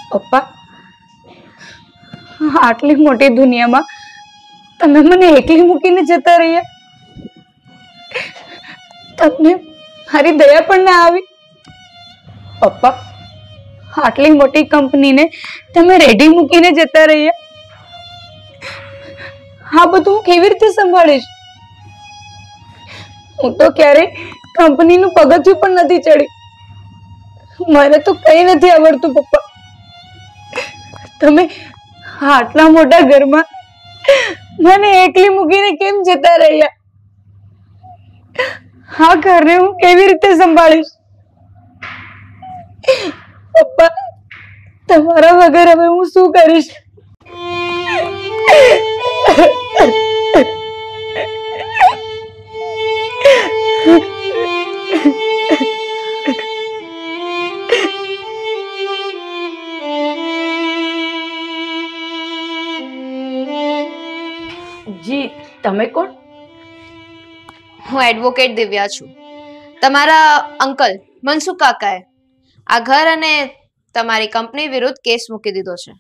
પપ્પા, આટલી મોટી દુનિયામાં તમે મને એકલી મૂકીને જતા રહ્યા. તમને મારી દયા પણ ના આવી. પપ્પા, આટલી મોટી કંપનીને તમે રેડી મૂકીને જતા રહ્યા. આ બધું હું કેવી રીતે સંભાળીશ? હું તો ક્યારેય કંપનીનું પગથિયું પણ નથી ચડી. મને તો કઈ નથી આવડતું. પપ્પા, તમે આટલા મોટા ઘરમાં મને એકલી મૂકીને કેમ જતા રહ્યા? આ ઘરને હું કેવી રીતે સંભાળીશ? પપ્પા, તમારા વગર હવે હું શું કરીશ? જી, તમે કોણ? હું એડવોકેટ દિવ્યા છું. તમારા અંકલ મનસુખ કાકાએ આ ઘર અને તમારી કંપની વિરુદ્ધ કેસ મૂકી દીધો છે.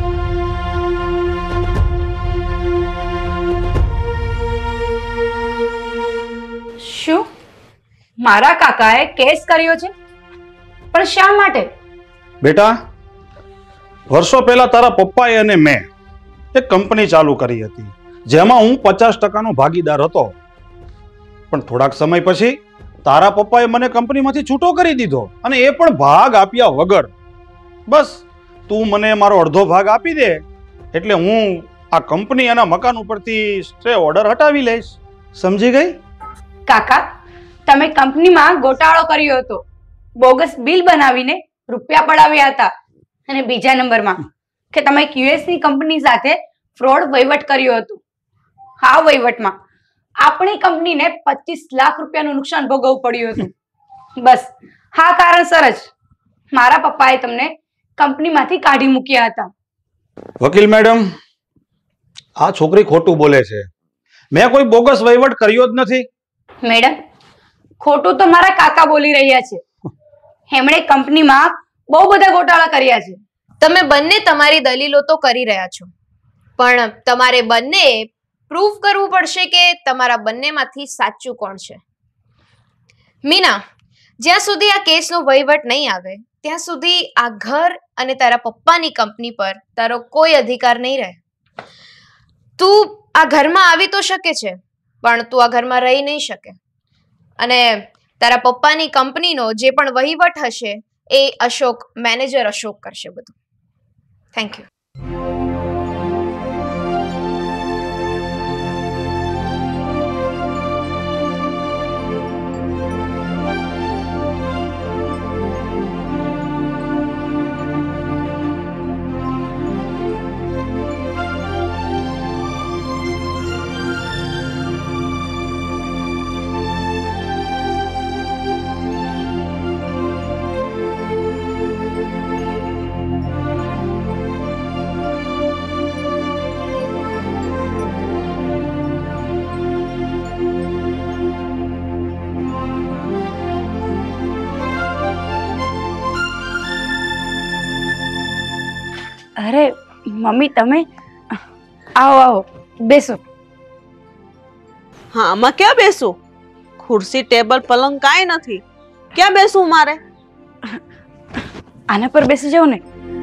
શું મારા કાકાએ કેસ કર્યો છે? પણ શા માટે? બેટા, વર્ષો પહેલા તારા પપ્પાએ અને મેં એક કંપની ચાલુ કરી હતી જેમાં હું 50% ભાગીદાર હતો. પણ થોડાક સમય પછી તારા પપ્પાએ મને કંપનીમાંથી છૂટો કરી દીધો, અને એ પણ ભાગ આપ્યા વગર. બસ તું મને મારો અડધો ભાગ આપી દે એટલે હું આ કંપની અને મકાન ઉપરથી સ્ટે ઓર્ડર હટાવી લઈશ. સમજી ગઈ? કાકા, તમે કંપનીમાં ગોટાળો કર્યો હતો. બોગસ બિલ બનાવીને રૂપિયા પડાવ્યા હતા. અને બીજા નંબરમાં કે તમે QS ની કંપની સાથે ફ્રોડ વહીવટ કર્યો હતો. આ વહીવટમાં આપણી કંપનીને 25 લાખ રૂપિયાનું નુકસાન ભોગવવું પડ્યું હતું. બસ આ કારણસર જ મારા પપ્પાએ તમને કંપનીમાંથી કાઢી મૂક્યા હતા. વકીલ મેડમ, આ છોકરી ખોટું બોલે છે. મેં કોઈ બોગસ વહીવટ કર્યો જ નથી. મેડમ, ખોટું તો મારા કાકા બોલી રહ્યા છે. એમણે કંપનીમાં બહુ બધા ગોટાળા કર્યા છે. તમે બંને તમારી દલીલો તો કરી રહ્યા છો, પણ તમારે બંને પ્રૂફ કરવું પડશે કે તમારા બંનેમાંથી સાચું કોણ છે. મીના, જ્યાં સુધી આ કેસનો વહીવટ નહીં આવે ત્યાં સુધી આ ઘર અને તારા પપ્પાની કંપની પર તારો કોઈ અધિકાર નહીં રહે. તું આ ઘરમાં આવી તો શકે છે, પણ તું આ ઘરમાં રહી નહીં શકે. અને તારા પપ્પાની કંપનીનો જે પણ વહીવટ હશે એ મેનેજર અશોક કરશે બધું. Thank you. અરે મમ્મી, તમે આવો આવો, બેસો. હા, આમાં ક્યાં બેસું? ખુરશી, ટેબલ, પલંગ કાંઈ નથી. ક્યાં બેસું મારે? આના પર બેસી જાઓ ને.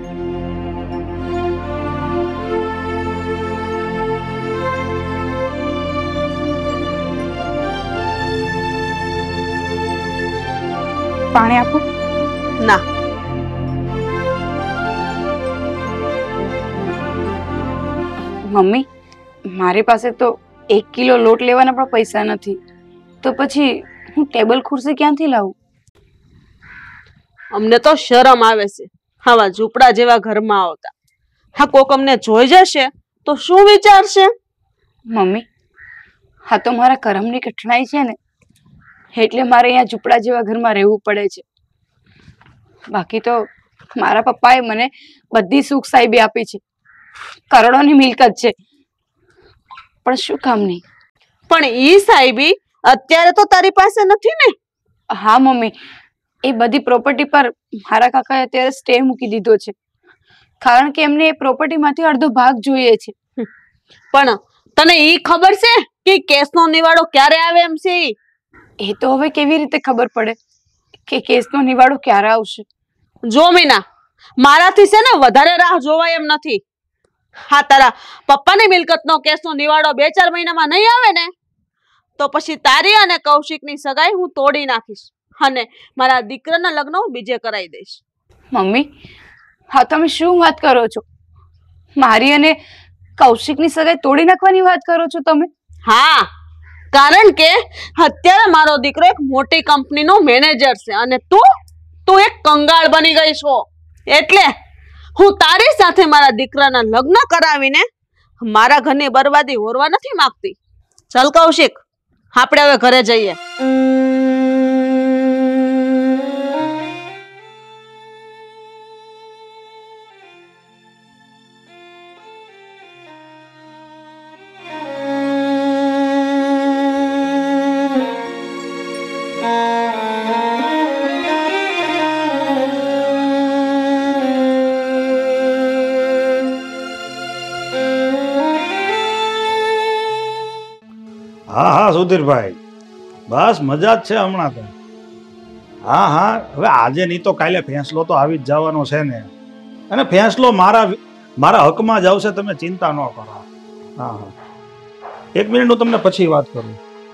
પાણી આપો? ના. મમ્મી, મારી પાસે તો 1 કિલો લોટ લેવાના પણ પૈસા નથી. તો પછી હું ટેબલ ખુરશી ક્યાંથી લાવું? અમને તો શરમ આવે છે આવા ઝૂંપડા જેવા ઘરમાં આવતા. હા, કોક અમને જોઈ જશે તો શું વિચારશે? મમ્મી, હા તો મારા કરમની કઠણાઈ છે ને, એટલે મારે અહીંયા ઝૂંપડા જેવા ઘરમાં રહેવું પડે છે. બાકી તો મારા પપ્પાએ મને બધી સુખ સાહેબી આપી છે. કરોડોની મિલકત છે, પણ શું કામની? પણ ઈ સાહેબી અત્યારે તો તારી પાસે નથી ને? હા મમ્મી, એ બધી પ્રોપર્ટી પર મારા કાકાએ અત્યારે સ્ટે મૂકી દીધો છે. કારણ કે એમને એ પ્રોપર્ટીમાંથી અડધો ભાગ જોઈએ છે. પણ તને ઈ ખબર છે કે કેસનો નિવાડો ક્યારે આવે એમ છે ઈ? એ તો હવે કેવી રીતે ખબર પડે કે કેસનો નિવાડો ક્યારે આવશે? જો મીના, મારાથી છે ને વધારે રાહ જોવાય એમ નથી. હા, તારા પપ્પાની મિલકતનો કેસનો નિવાડો 2-4 મહિનામાં નહીં આવે ને તો પછી તારી અને કૌશિકની સગાઈ હું તોડી નાખીશ અને મારા દીકરાના લગ્ન હું બીજે કરાવી દઈશ. મમ્મી, હા તમે શું વાત કરો છો? મારી અને કૌશિકની સગાઈ તોડી નાખવાની વાત કરો છો તમે? હા, કારણ કે અત્યારે મારો દીકરો એક મોટી કંપનીનો મેનેજર છે અને તું એક કંગાળ બની ગઈ છો. એટલે હું તારી સાથે મારા દીકરાના લગ્ન કરાવીને મારા ઘરની બરબાદી હોરવા નથી માંગતી. ચાલ કૌશિક, આપણે હવે ઘરે જઈએ. હા હા સુધીરભાઈ, બસ મજા જ છે હમણાં તો. હા હા, હવે આજે નહીં તો કાલે ફેંસલો તો આવી જ જવાનો છે ને, અને ફેંસલો મારા હકમાં જ આવશે, તમે ચિંતા ન કરો. હા હા, 1 મિનિટ હું તમને પછી વાત કરું.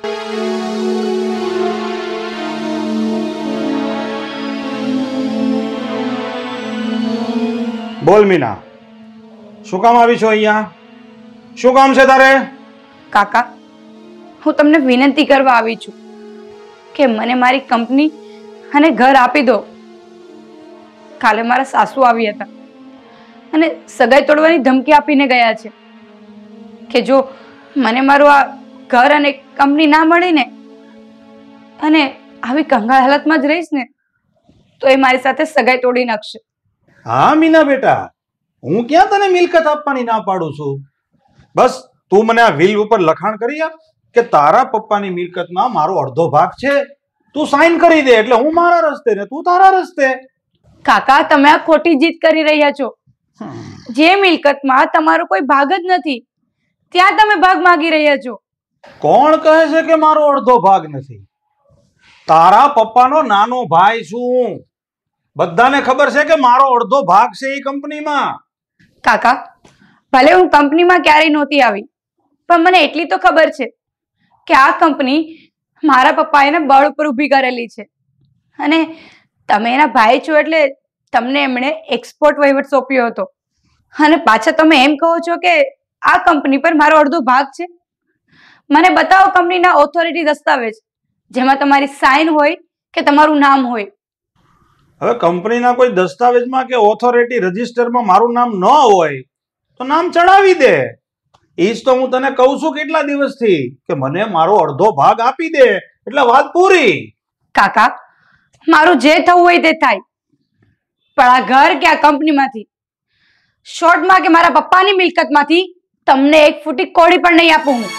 બોલ મીના, શું કામ આવી છો અહીંયા? શું કામ છે તારે? કાકા, હું તમને વિનંતી કરવા આવી છું કે મને મારી કંપની અને ઘર આપી દો. કાલે મારા સાસુ આવી હતા અને સગાઈ તોડવાની ધમકી આપીને ગયા છે કે જો મને મારું આ ઘર અને કંપની ના મળી ને અને આવી કંગાળ હાલતમાં જ રહીશ ને તો એ મારી સાથે સગાઈ તોડી નાખશે. હા મીના બેટા, હું ક્યાં તને મિલકત આપવાની ના પાડું છું. બસ તું મને આ વિલ ઉપર લખાણ કરી આપ કે તારા પપ્પાની મિલકતમાં મારો અડધો ભાગ છે. તું સાઈન કરી દે એટલે હું મારા રસ્તે ને તું તારા રસ્તે. કાકા, તમે આ ખોટી જીત કરી રહ્યા છો. જે મિલકતમાં તમારો કોઈ ભાગ જ નથી ત્યાં તમે ભાગ માંગી રહ્યા છો. કોણ કહે છે કે મારો અડધો ભાગ નથી? તારા પપ્પાનો નાનો ભાઈ છું. બધાને ખબર છે કે મારો અડધો ભાગ છે એ કંપનીમાં. કાકા, ભલે હું કંપનીમાં ક્યારેય નહોતી આવી, પણ મને એટલી તો ખબર છે કે આ કંપની મારા પપ્પાએ એના બળ ઉપર ઊભી કરેલી છે અને તમે એના ભાઈ છો એટલે તમને એમણે એક્સપોર્ટ વહીવટ સોંપ્યો હતો અને પાછા તમે એમ કહો છો કે આ કંપની પર મારો અડધો ભાગ છે. મને બતાવો કંપનીના ઓથોરિટી દસ્તાવેજ જેમાં તમારી સાઇન હોય કે તમારું નામ હોય. હવે કંપનીના કોઈ દસ્તાવેજમાં કે ઓથોરિટી રજિસ્ટરમાં મારું નામ ન હોય તો નામ ચડાવી દે. એ જ તો હું તને કહું છું કેટલા દિવસથી કે મને મારો અડધો ભાગ આપી દે એટલે વાત પૂરી. કાકા, મારું જે થવું હોય તે થાય, પણ આ ઘર કે આ કંપનીમાંથી, શોર્ટમાં કે મારા પપ્પાની મિલકતમાંથી તમને એક ફૂટી કોડી પણ નહીં આપું હું.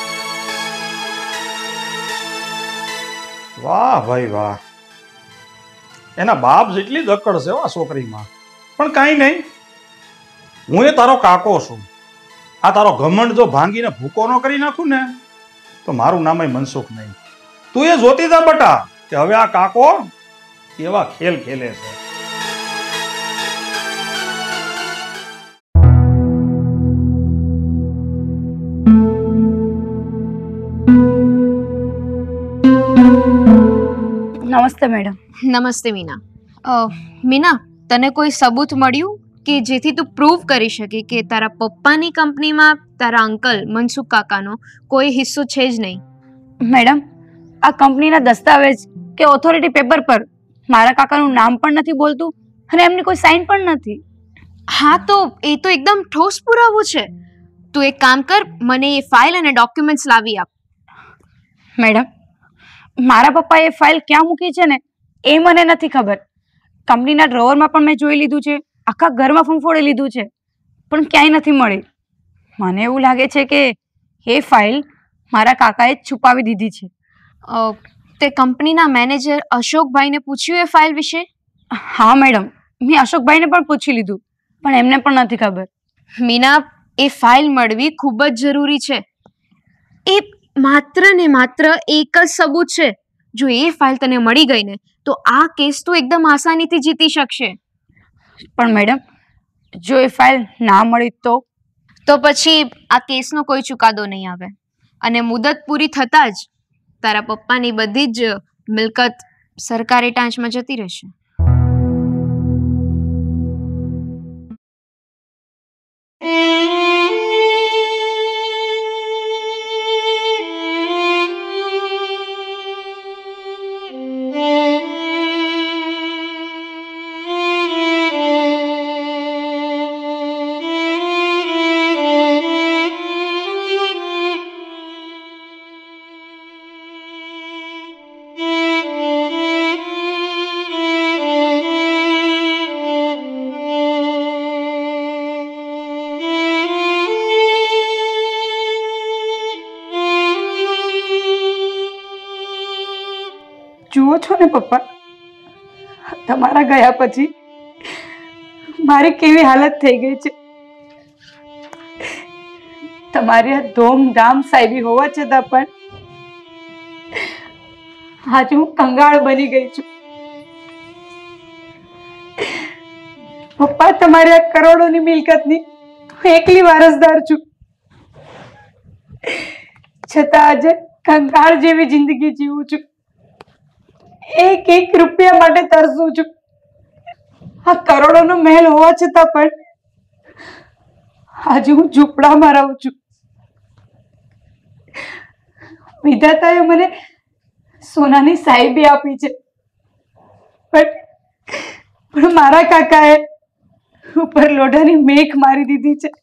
વાહ ભાઈ વાહ, એના બાપ જેટલી દક્કડ છે આ છોકરીમાં. પણ કાંઈ નહીં, હું એ તારો કાકો છું. આ તારો ઘમંડ જો ભાંગીને ભૂકો ન કરી નાખું ને તો મારું નામય મનસુખ નહીં. તું એ જોતી જા બટા કે હવે આ કાકો કેવા ખેલ ખેલે છે. નમસ્તે મેડમ. નમસ્તે મીના. મીના, તને કોઈ સબૂત મળ્યું કે જેથી તું પ્રૂવ કરી શકે કે તારા પપ્પાની કંપનીમાં તારા અંકલ મનસુખ કાકાનો કોઈ હિસ્સો છે જ નહીં? મેડમ, આ કંપનીના દસ્તાવેજ કે ઓથોરિટી પેપર પર મારા કાકાનું નામ પણ નથી બોલતું અને એમની કોઈ સાઇન પણ નથી. હા, તો એ તો એકદમ ઠોસ પુરાવો છે. તું એક કામ કર, મને એ ફાઇલ અને ડોક્યુમેન્ટ્સ લાવી આપ. મેડમ, મારા પપ્પાએ એ ફાઇલ ક્યાં મૂકી છે ને એ મને નથી ખબર. કંપનીના ડ્રોવરમાં પણ મેં જોઈ લીધું છે, આખા ઘરમાં ફંફોડી લીધું છે, પણ ક્યાંય નથી મળી. મને એવું લાગે છે કે એ ફાઇલ મારા કાકાએ જ છુપાવી દીધી છે. તે કંપનીના મેનેજર અશોકભાઈને પૂછ્યું એ ફાઇલ વિશે? હા મેડમ, મેં અશોકભાઈને પણ પૂછી લીધું, પણ એમને પણ નથી ખબર. મીના, એ ફાઇલ મળવી ખૂબ જ જરૂરી છે. એ માત્ર ને માત્ર એક જ સબૂત છે. જો એ ફાઇલ તને મળી ગઈ ને તો આ કેસ તો એકદમ આસાનીથી જીતી શકશે. પણ મેડમ, જો એ ફાઇલ ના મળી તો પછી આ કેસનો કોઈ ચુકાદો નહીં આવે અને મુદત પૂરી થતાં જ તારા પપ્પાની બધી જ મિલકત સરકારી ટાંચમાં જતી રહેશે. જુઓ છો ને પપ્પા, તમારા ગયા પછી મારી કેવી હાલત થઈ ગઈ છે. તમારી આ ધૂમધામ સાહેબી હોવા છતાં પણ આજે હું કંગાળ બની ગઈ છું. પપ્પા, તમારી આ કરોડોની મિલકતની હું એકલી વારસદાર છું, છતાં આજે કંગાળ જેવી જિંદગી જીવું છું. એક એક રૂપિયા માટે તરસું છું. આ કરોડોનો મહેલ હોવા છતાં પણ આજે હું ઝૂંપડામાં રહું છું. વિધાતાએ મને સોનાની સાહેબી આપી છે, પણ મારા કાકાએ ઉપર લોઢાની મેખ મારી દીધી છે.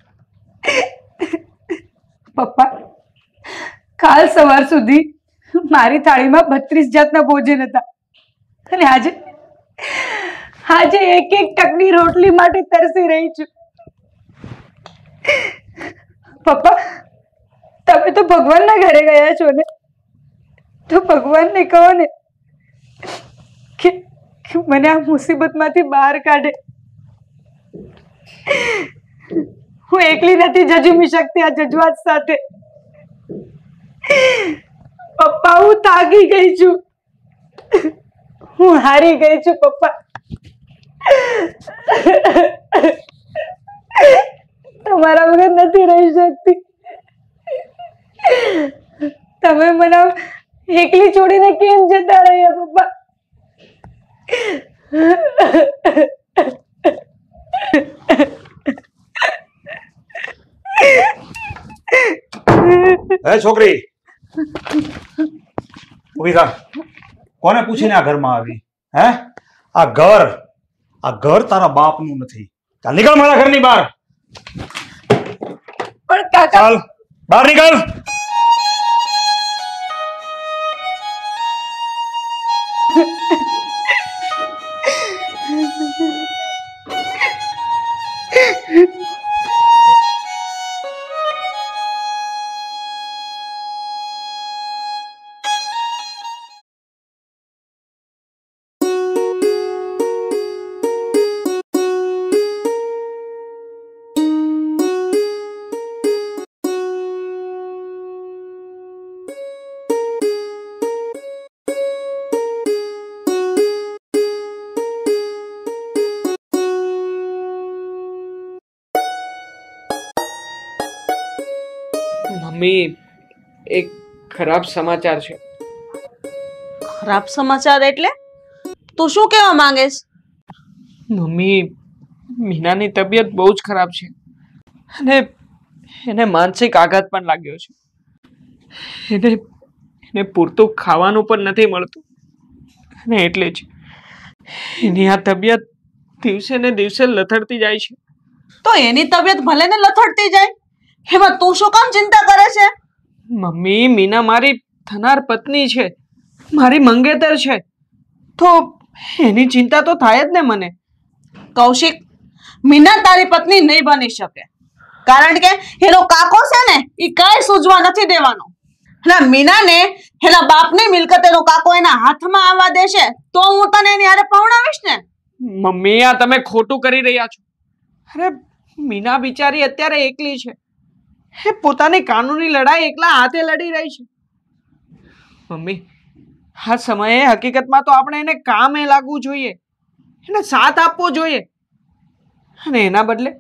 પપ્પા, કાલ સવાર સુધી મારી થાળીમાં 32 જાતના ભોજન હતા અને આજે એક એક ટકની રોટલી માટે તરસી રહી છું. પપ્પા, તમે તો ભગવાનના ઘરે ગયા છો ને, તો ભગવાનને કહો ને કે મને આ મુસીબતમાંથી બહાર કાઢે. હું એકલી નથી જજુમી શકતી આ જજવાત સાથે. પપ્પા, હું થાકી ગઈ છું, હું હારી ગઈ છું. પપ્પા, તમારા વગર નથી રહી શકતી. તમે મને એકલી છોડીને કેમ જતા રહ્યા પપ્પા? હે છોકરી, ઉભી થા. કોને પૂછીને આ ઘરમાં આવી? હે? આ ઘર તારા બાપનું નથી. ચાલ નીકળ મારા ઘરની બહાર. પણ કાકા, ચાલ બહાર નીકળ. મમ્મી, એક ખરાબ સમાચાર છે. ખરાબ સમાચાર એટલે? તું શું કહેવા માંગેસ? મમ્મી, મીનાની તબિયત બહુ જ ખરાબ છે અને એને માનસિક આઘાત પણ લાગ્યો છે. એને પૂરતું ખાવાનું પણ નથી મળતું અને એટલે જ એની આ તબિયત દિવસે ને દિવસે લથડતી જાય છે. તો એની તબિયત ભલે ને લથડતી જાય, એમાં તું શું કામ ચિંતા કરે છે? મમ્મી, મીના મારી થનાર પત્ની છે, મારી મંગેતર છે, તો એની ચિંતા તો થાય જ ને મને. કૌશિક, મીના તારી પત્ની નહીં બની શકે, કારણ કે એનો કાકો છે ને એ કાંઈ સૂઝવા નથી દેવાનો. અને મીનાને એના બાપની મિલકત એનો કાકો એના હાથમાં આવવા દેશે તો હું તને એની હારે પરણાવીશ ને. મમ્મી, આ તમે ખોટું કરી રહ્યા છો. અરે મીના બિચારી અત્યારે એકલી છે, એ પોતાની કાનૂની લડાઈ એકલા હાથે લડી રહી છે. મમ્મી, આ સમયે હકીકતમાં તો આપણે એને કામે લાગવું જોઈએ, એને સાથ આપવો જોઈએ, અને એના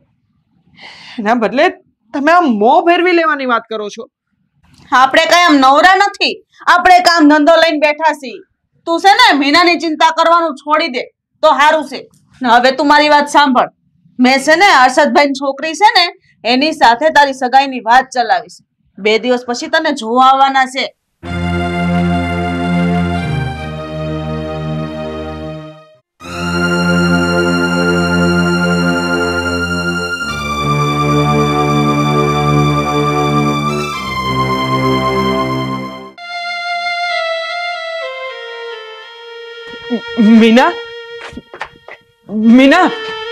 બદલે તમે આ મોં ફેરવી લેવાની વાત કરો છો. આપણે કઈ આમ નવરા નથી, આપણે કામ ધંધો લઈને બેઠા છીએ. તું છે ને મીનાની ચિંતા કરવાનું છોડી દે તો સારું છે. ને હવે તું મારી વાત સાંભળ. મેં છે ને હર્ષદભાઈની છોકરી છે ને એની સાથે તારી સગાઈની વાત ચલાવીશ. 2 દિવસ પછી તને જોવા આવવાના છે. મીના, મીના,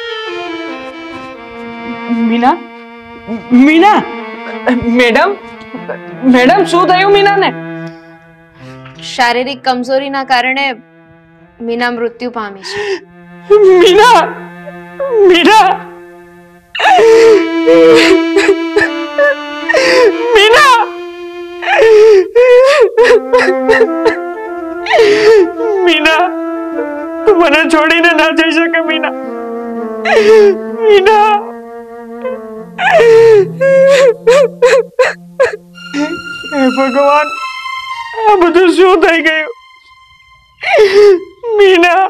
મીના, મીના, મેડમ, મેડમ શું થયું મીનાને? શારીરિક કમજોરીના કારણે મીના મૃત્યુ પામી છે. મીના, મીના, મીના, મીના, તું મને છોડીને ના જઈ શકે મીના, મીના. હે ભગવાન, આ બધું શું થઈ ગયું? મીના.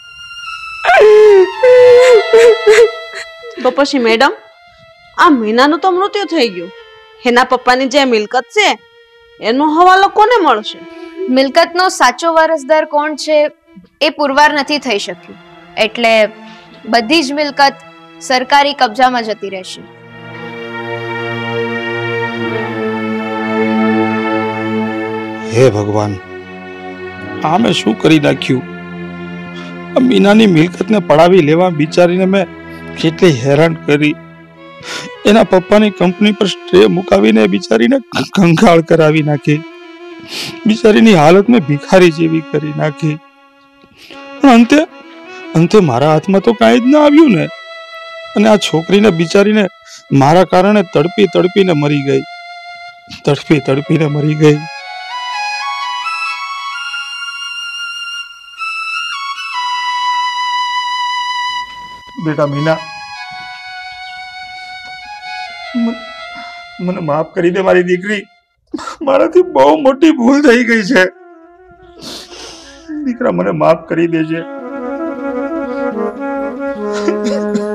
તો પછી મેડમ, આ મીનાનું તો મૃત્યુ થઈ ગયું. એના પપ્પાની જે મિલકત છે એનો હવાલો કોને મળશે? મિલકતનો સાચો વારસદાર કોણ છે એ પુરવાર નથી થઈ શક્યું, એટલે બધી જ મિલકત સરકારી કબજામાં જતી રહેશે. હે ભગવાન, આ મેં શું કરી નાખ્યું? આ મીનાની મિલકતને પડાવી લેવા બિચારીને મેં કેટલી હેરાન કરી. એના પપ્પાની કંપની પર સ્ટ્રે મુકાવીને બિચારીને કંગાળ કરાવી નાખી. બિચારીની હાલત મેં ભિખારી જેવી કરી નાખી. અંતે અંતે મારા હાથમાં તો કાંઈ જ ના આવ્યું ને. અને આ છોકરીને બિચારીને મારા કારણે તડપી તડપીને મરી ગઈ. તડપી તડપીને મરી ગઈ. બેટા મીના, મને માફ કરી દે મારી દીકરી. મારાથી બહુ મોટી ભૂલ થઈ ગઈ છે. દીકરા, મને માફ કરી દેજે.